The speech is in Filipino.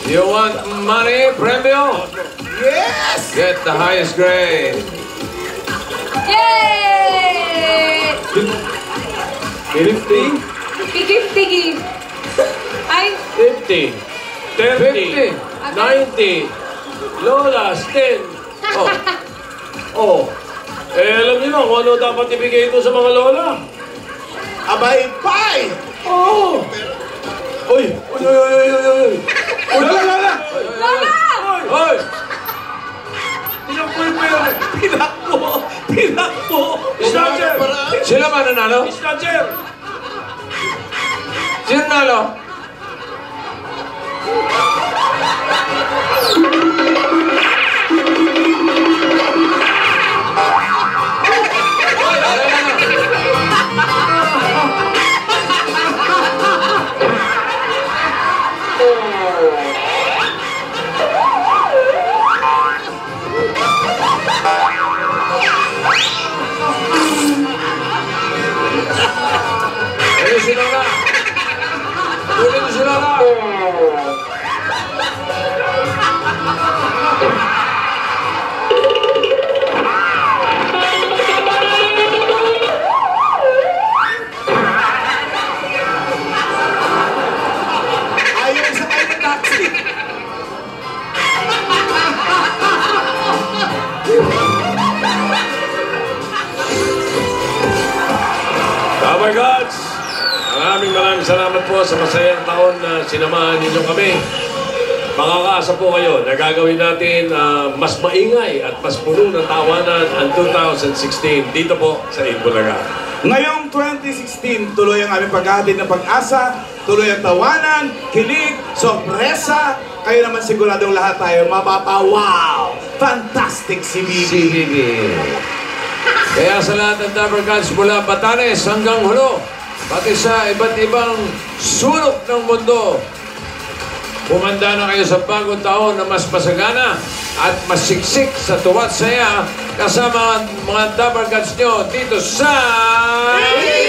You want money, Premio? Yes! Get the highest grade. Yay! 50? 50. Ay, 50, 30, 90, Lola, 10. Oh. Alam niyo na kung ano dapat ibigay ito sa mga lola. Abay, bye! Oh. Uy! Lola! Hoy! Pinakbo! Snatcher! Sila ba nanalo? Snatcher! Sino nanalo? Si Lola! Kunin si Lola! Ayaw sa kayo ng taxi. Oh my God! Maraming salamat po sa masayang taon na sinamahan ninyo kami. Makakaasa po kayo na gagawin natin mas maingay at mas puno ng tawanan ang 2016 dito po sa Itbulaga. Ngayong 2016, tuloy ang aming paghahatid ng pag-asa, tuloy ang tawanan, kilig, sorpresa. Kayo naman siguradong lahat tayo mapapa-wow! Fantastic si Bibi! CBB. Kaya sa lahat ng Dapper Cats mula Batanes hanggang Hulo, pati sa iba't ibang sulok ng mundo, humanda na kayo sa bagong taon na mas masagana at mas siksik sa tuwa't saya kasama ang mga Dapper Cats nyo dito sa...